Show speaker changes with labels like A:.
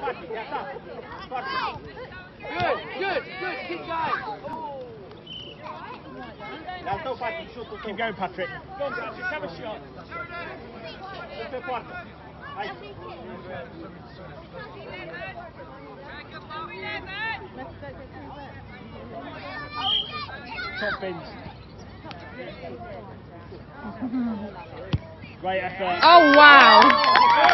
A: Good, good, good. Keep going.
B: Keep going, Patrick.
C: Go on, Patrick, have a shot.
B: Top bins. Great effort.
D: Oh, wow.